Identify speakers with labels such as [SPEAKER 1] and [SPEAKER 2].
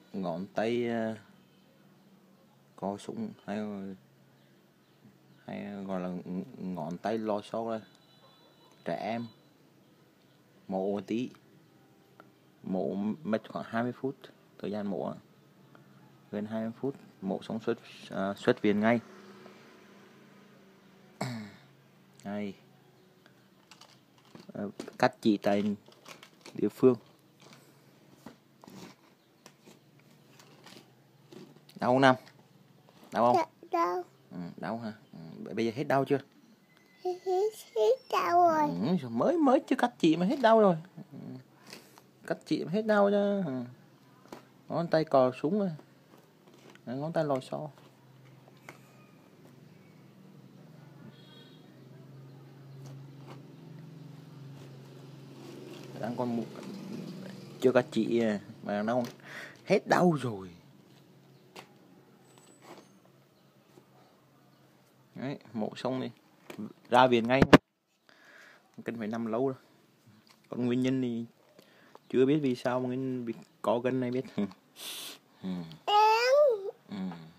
[SPEAKER 1] ngón tay co súng hay gọi là ngón tay lò xo là trẻ em. Mổ một tí, mổ mất khoảng 20 phút, thời gian mổ gần 20 phút, mổ xong xuất viện ngay. Ngay cắt chỉ tại địa phương. Đau không Nam? Đau không?
[SPEAKER 2] Đau.
[SPEAKER 1] Đau hả? Bây giờ hết đau chưa?
[SPEAKER 2] Hết đau rồi.
[SPEAKER 1] Mới chưa cắt chỉ mà hết đau rồi. Cắt chỉ mà hết đau chứ. Ngón tay cò súng rồi, ngón tay lò xo. Đang còn chưa cắt chỉ mà nó hết đau rồi. Đấy, mổ xong đi ra viện ngay, cần phải nằm lâu rồi. Còn nguyên nhân thì chưa biết vì sao mà có gân này biết.
[SPEAKER 2] Em